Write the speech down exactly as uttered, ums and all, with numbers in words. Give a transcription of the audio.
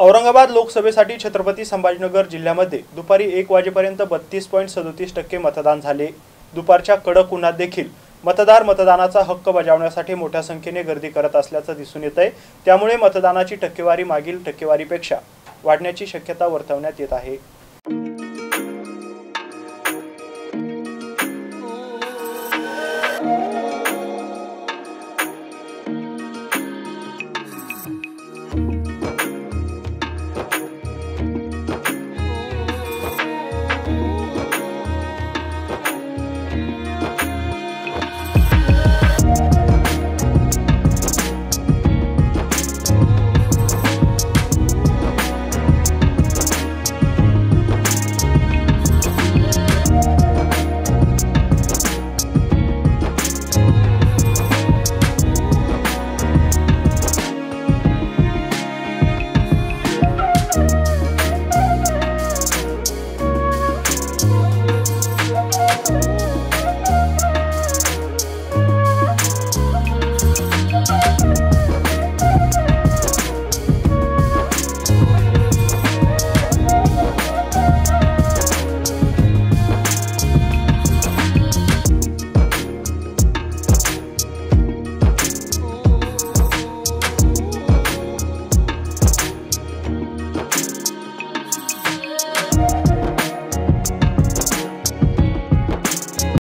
औरंगाबाद लोकसभेसाठी छत्रपती संभाजीनगर जिल्ह्यामध्ये दुपारी एक वाजेपर्यंत बत्तीस पॉईंट सदोतीस टक्के मतदान झाले। दुपारच्या कडक उन्हात देखील मतदार मतदानाचा हक्क बजावण्यासाठी मोठ्या संख्येने गर्दी करत असल्याचं दिसून येतंय। त्यामुळे मतदानाची टक्केवारी मागील टक्केवारीपेक्षा वाढण्याची शक्यता वर्तवण्यात येत आहे।